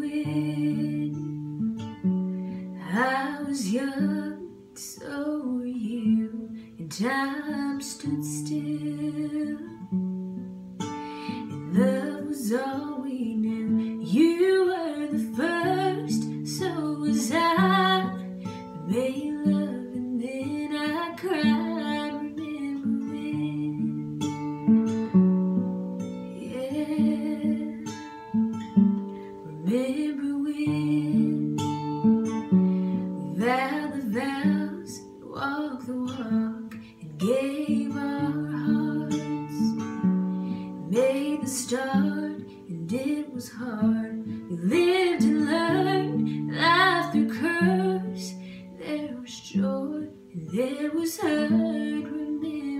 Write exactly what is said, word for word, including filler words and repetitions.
when I was young, so were you, and time stood still, and love was all we knew. You were the first, so was I. We made love and then I cried. Remember when? Yeah. Remember when we vowed the vows, walked the walk, and gave our hearts, made the start, and it was hard. We lived and learned life through curves. There was joy and there was hurt. Remember